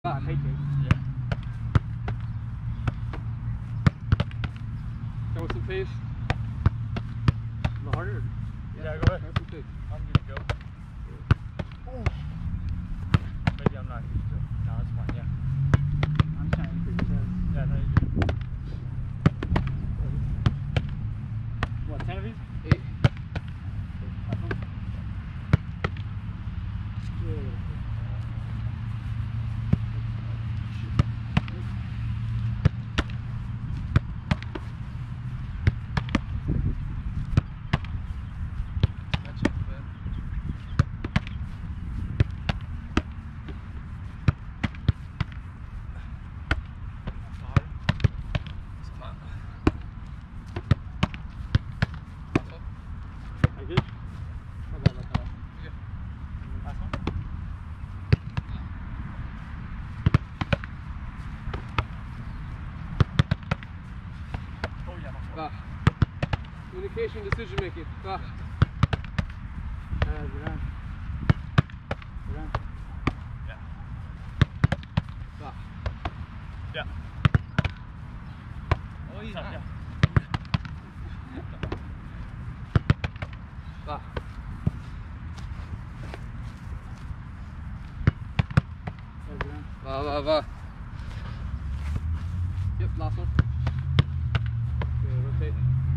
I hate it. Yeah. Go with some pace. A little harder? Yeah, go ahead. Have some pace. I'm good to go. Oh. Maybe I'm not used to it. No, that's fine, yeah. I'm trying to increase your chest. Yeah, no, you're good. What, 10 of these? 8. Communication, decision making. Good on. Yeah. Yeah. Oh, yeah. Yeah. Va. Yep, last one. Okay, rotate.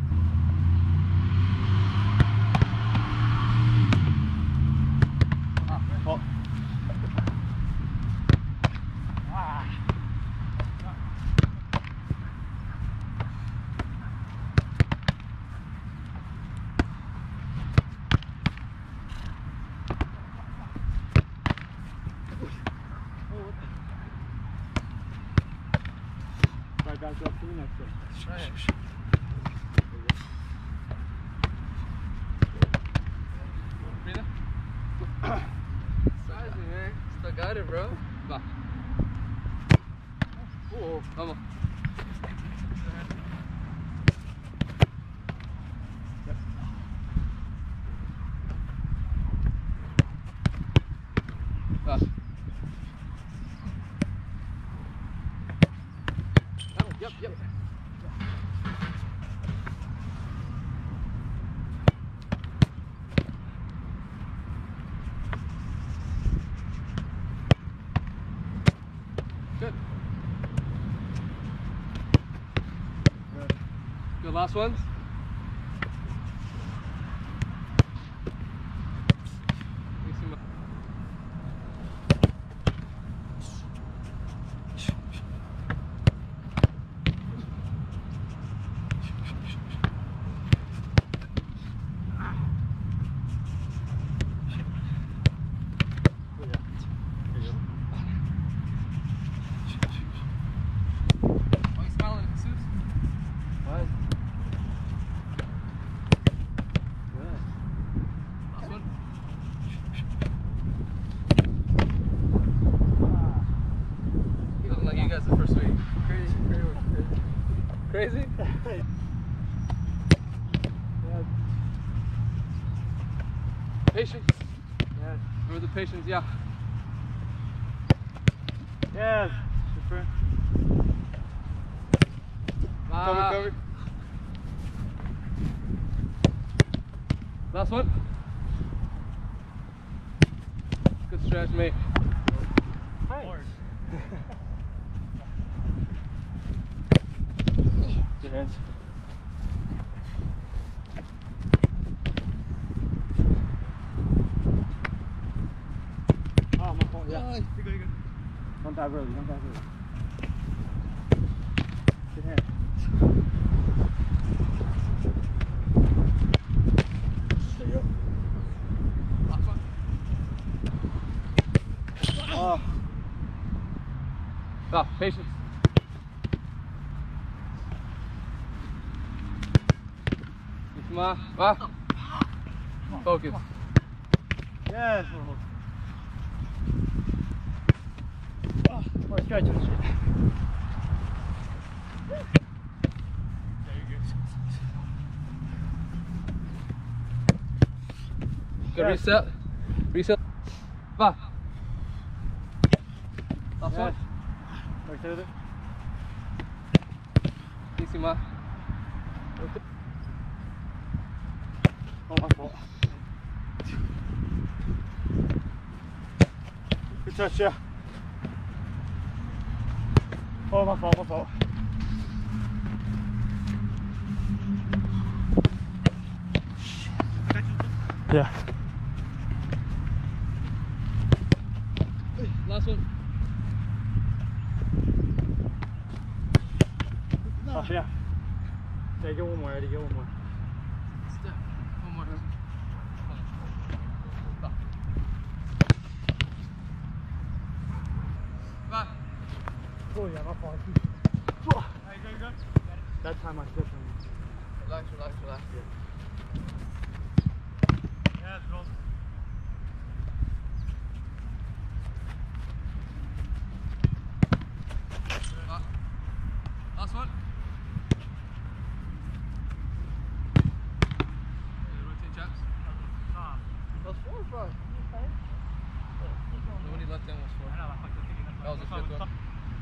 Bounce up to the next one. Breathe. Sizing, man. Still got it, bro. Va. Oh, vamos. Va. Yep. Good. Good, last ones. Crazy? Patience. Yes. Remember the patience, yeah. Yes. Super. Cover. Last one. Good stretch, mate. Nice. Good hands. Oh, my fault, yeah. You're good. Don't dive early, Good hand. There you go. Last one. Oh. Ah, patience. Focus. Yes. More stretch on the shit. Good, reset. Va. Last Last one. Rotate it. Easy, Oh, my fault. Good touch, yeah. Oh, my fault, my fault. Yeah. Last one. Oh, yeah. Yeah, get one more, Eddie, get one more. Step. One more. Back. Oh, yeah, my fault. That time I said something. Relax. Yeah, it's close. Back. Last one. Rotate chaps. That's 4, bro. The one he left in was 4. That was a fifth one.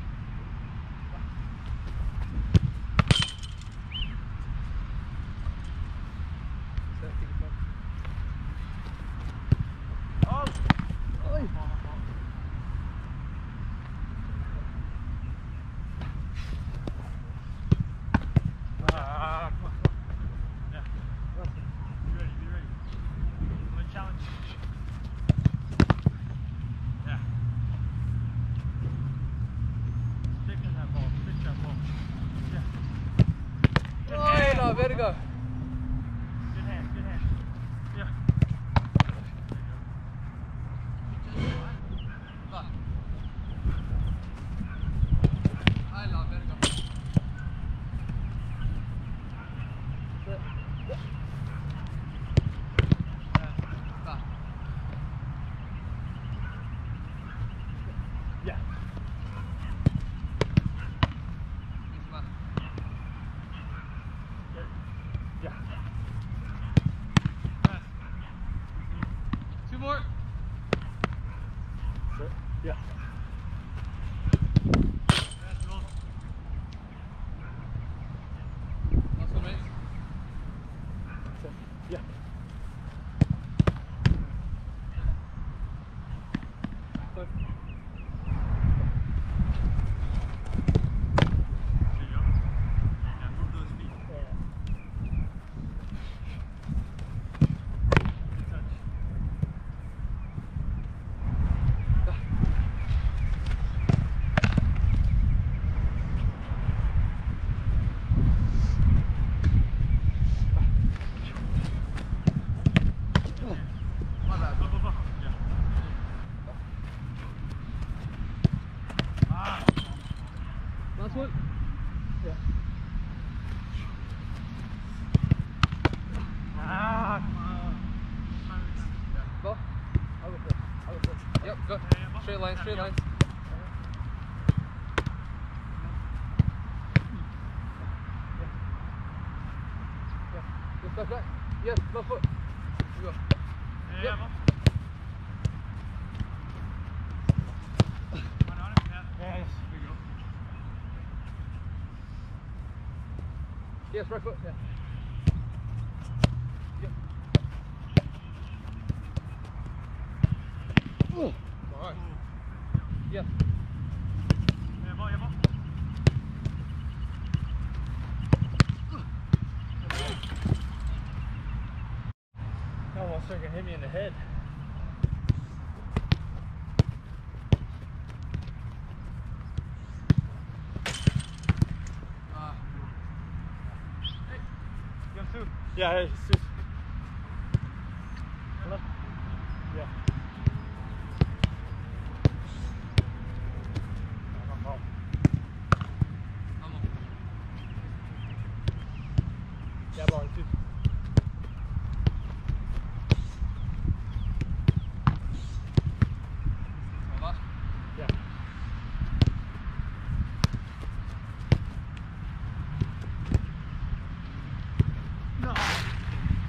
Vertigo. Good hand. Yeah. Va. Ahí la verga. Va. Yeah. Misma. Yeah. Two more. Sit. Yeah. Last one, mate. Sit. Yeah. Good. My bad. Last one. Yeah. Go. Yep, go. Straight lines. Yes, back. Yes, left foot. You go. Yeah. Yes. Yes, right foot. Yeah. Yep. All right. Yes. That almost freaking hit me in the head. Yeah, hey, sis. Hello? Yeah. Yeah, ball, sis. Yeah. No.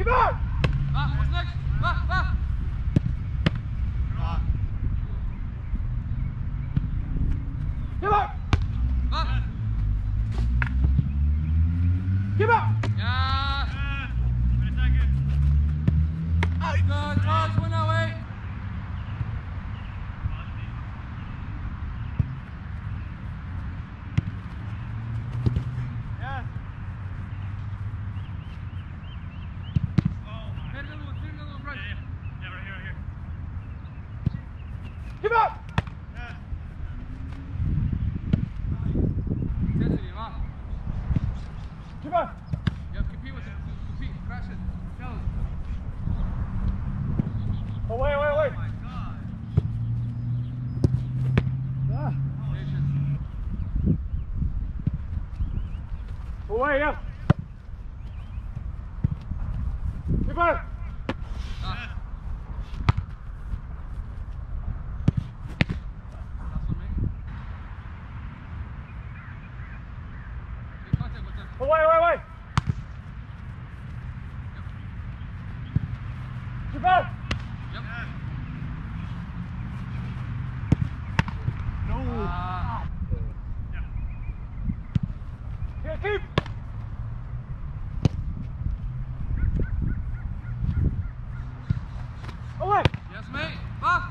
Keep on! What's next? Va! Keep on! Va! Keep on! Yeah! Good, Raj, win that way! Keep on! Intensity, va! Keep on! You have to compete with it. Compete, crash it. Challenge. Oh, wait. Patience. Oh, wait, yeah. Keep on! Ah. That's on me. Make contact with them. Oh, wait. Keep on! Yep. No. Ah. Here, keep! Oh, wait! Yes, mate. Va!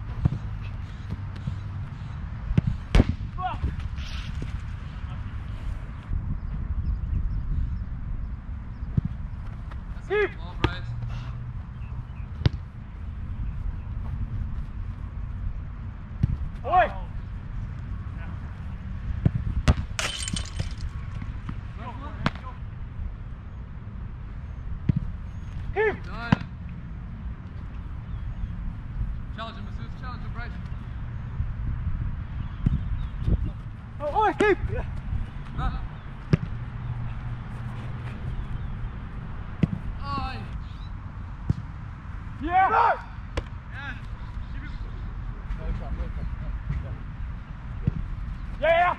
That's Keep. a ball, Bryce. Oh, wait! Keep! Done. Challenge him, Masood. Challenge him, Bryce. Oh, wait, keep! Yeah. Va! Ay. Yeah! Keep on! Yeah.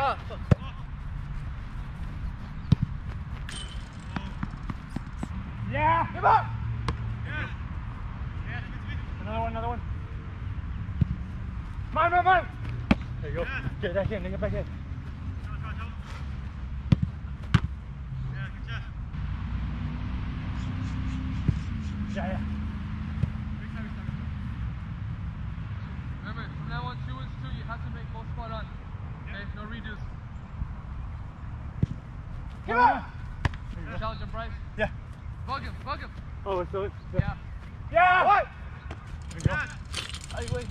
Yeah! Keep on! Another one. Mine. There you go. Get back in, get back in. Yeah. Remember, from now on, 2 is 2. You have to make both spot on. Okay, no redos. Come on! Challenge him, Bryce. Yeah. Bug him. Oh, it's still. Yeah. Yeah! What? Ay, güey.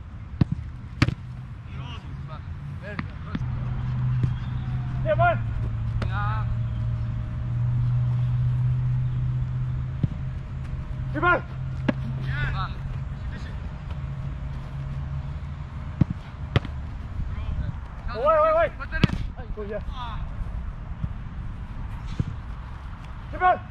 There you go. Good. Yeah, one. Yeah. Keep on! Va. Oh, wait. Put that in. Oh, yeah. Keep on!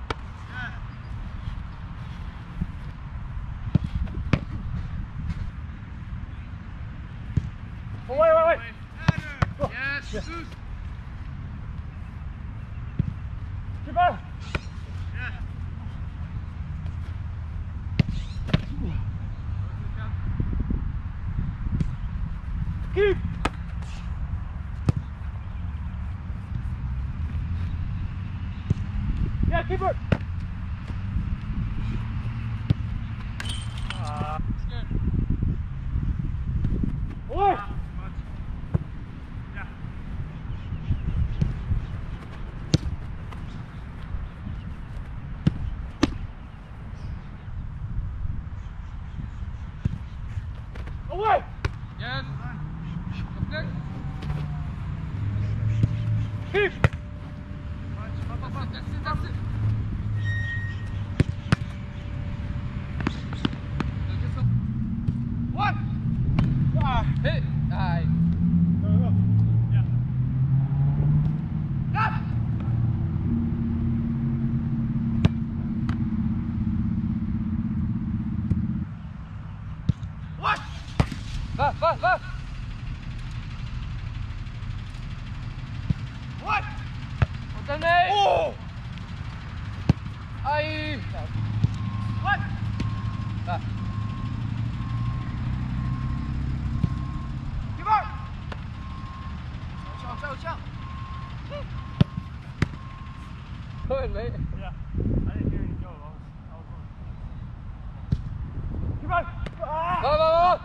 Oh, wait. Yes, Jesus. Keep on! Keep! Yeah, keep it! Aj! What? Ah. Keep up! Good, mate. Yeah. I didn't hear you go. I was going. Keep on! Ah! Go!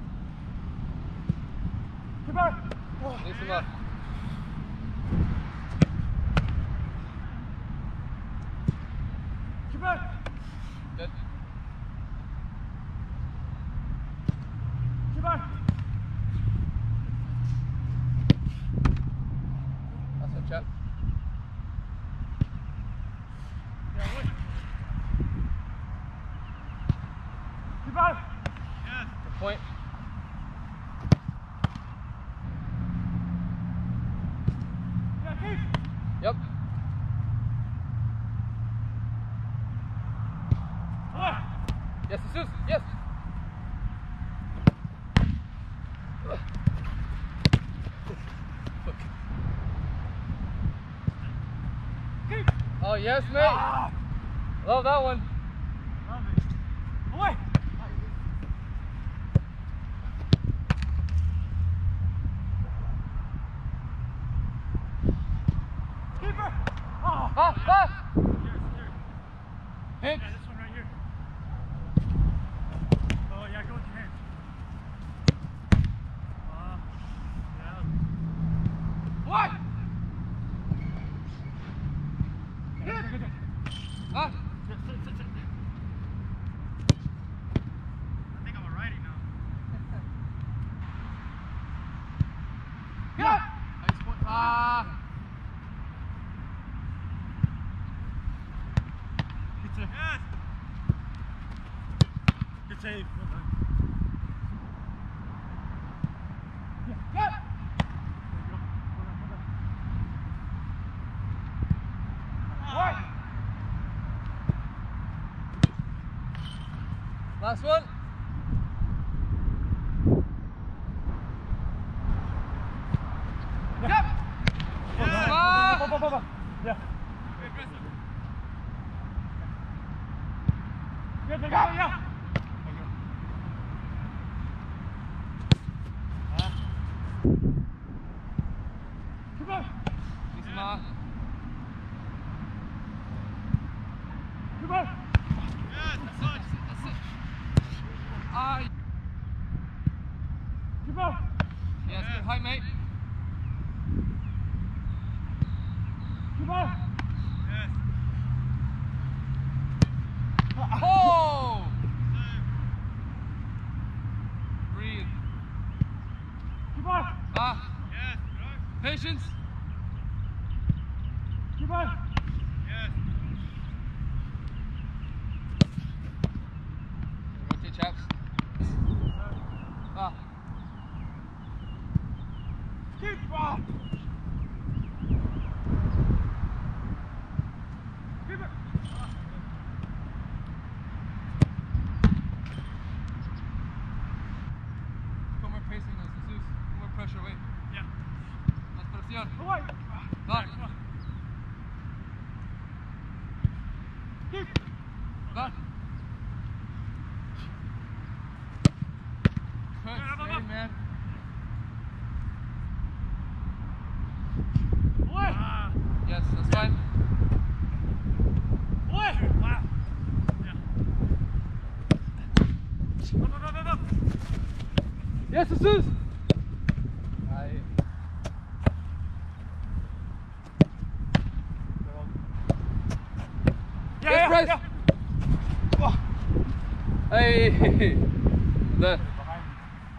Keep on! Mix him up. Keep on! Good. Keep on! That's a chap. Yeah, wait. Keep on! Good point. Yeah, keep! Yep. Away! Yes, Jesus. Yes. Keep! Oh, yes, mate. Ah! Love that one. Love it. Away! Keeper! Oh! Ah! Here, here. Hit. Yeah, this one right here. Oh, yeah, go with your hand. Yeah. What? Good, good, good. Ah! Sit, sit, sit, sit. I think I'm a righty now. Yeah. Nice point. Ah! Good save. Yes. Good save. Well done. Yeah. Yeah. There you go. Hold on, hold on. Right. Last one. Yeah. Yep. Yeah. Ah. Yeah. Yeah, there you go, yeah. Come on. Mix him up. Come on. That's it. Ah. Come on. Yes, good height, mate. Come on. Oh! Breathe. Come on. Ah. Patience. Come on. Rotate, chaps. Ah. Keep on. Keep it. Put more pacing on Jesus. Put more pressure away. Yeah. Más presión. Away. Va. Keep. Va. Good save, man. Away. Yes, that's fine. Away. Wow. Yeah. Up. Yes, Jesus. Aye. Yeah, Yes, Bryce. yeah. Hey. The. Behind me.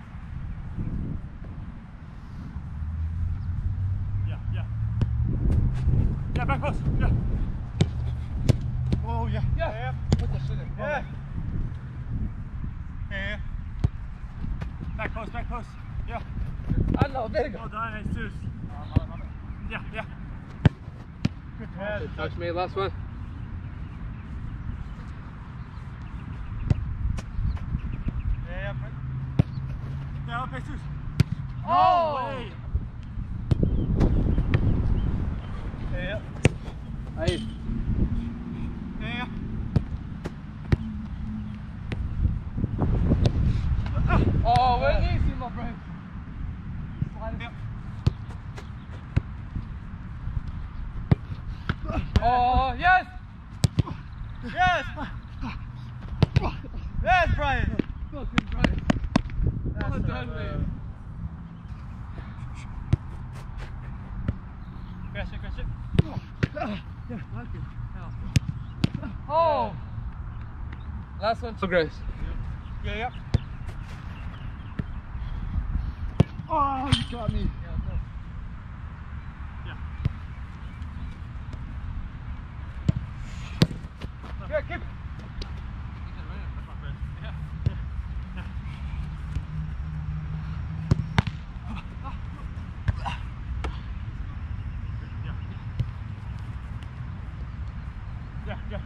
Yeah. Yeah, back post. Yeah. Oh, yeah. Yeah. Put the shit in. Yeah. Yeah. Back post. Yeah. I know, there you go. Well done, Jesus. Yeah. Good pass. Good touch, mate. Last one. Yeah. Yeah, up, Jesus. Oh! No way. Yeah. Hey. Yeah. Yes! Yes, Brian! Fucking Brian. That's Well not done, bad. man. Crash it, crash it. Yeah, fucking hell. Oh! Last one. So Grace. Yeah, yep. Oh, you got me. Yeah, keep. Yeah, yeah.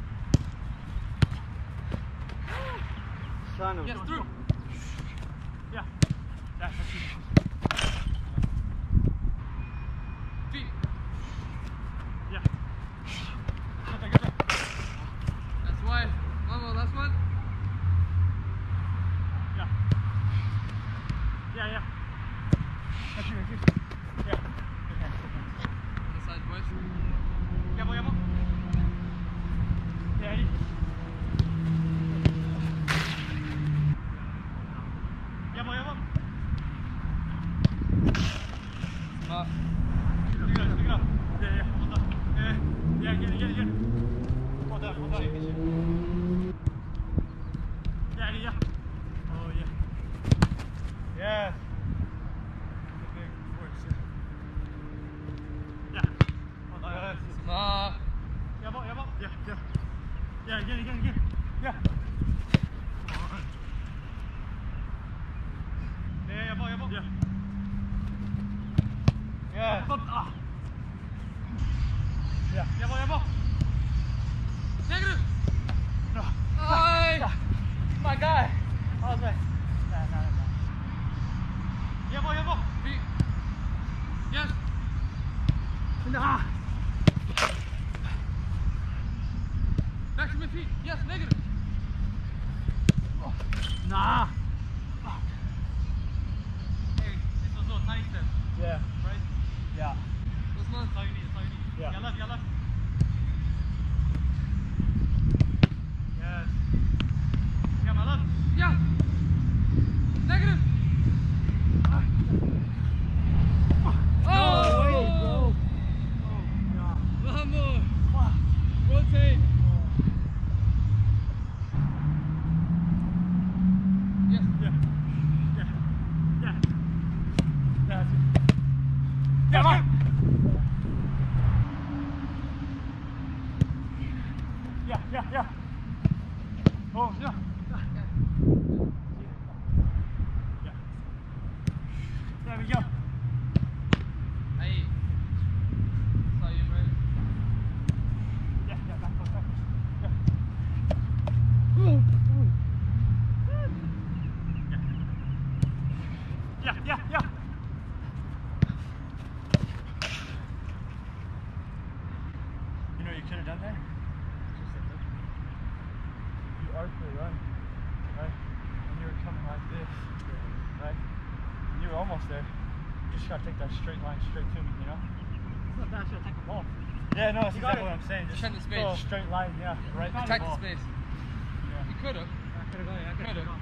Son of Yes, through. Yeah. That's it. Feet. Yeah. Good job, good job. That's wide. One more, last one. Yeah. Yeah, yeah. That's you, that's you. Yeah. Good hands, good hands. On the side, boys. Yabo, yabo. Yeah, ready? Yabo, yabo. Smart. Stick it up, stick it up. Yeah, yeah, hold on. Yeah, get it, get it, get it. Hold on, hold on. Yeah, ready, yeah. Oh, yeah. Yes. The big force, yeah. Yeah. Hold on. Smart. Yabo, yabo. Yeah, yeah. Yeah, get it, get it, get it. Yeah. Come on. Yeah, yabo, yabo. Yeah. Yeah. Ah. Yeah, yabo, yabo. Negative. No. Ay. My guy. All the way. Nah. Yabo, yabo. Feet. Yes. Nah. Back to my feet. Yes, negative. Nah. Hey, it's those little tiny steps, Yeah. right? Yeah. Those ones. That's all you need, that's all you need. Yeah. Yeah, left, yeah, left. Yes. Yeah, my left. Yeah. Negative. No way, bro. Oh. Oh, God. One more. Fuck. Rotate. Yes. Yeah. Yeah. Yeah. That's it. Yeah, Mark. Yeah. Oh, yeah. Yeah. There we go. Hey. Saw you, right? Yeah, backwards. Yeah. Yeah. You know what you could have done there? You arced the run, right? And you were coming like this, right? And you were almost there. You just gotta take that straight line straight to me, you know? It's not bad, take the ball. Yeah, no, that's You got exactly it. what I'm saying. Just Defend the space. go a straight line, yeah, right? to Attack the ball. space. Yeah. You could have. I could have gone.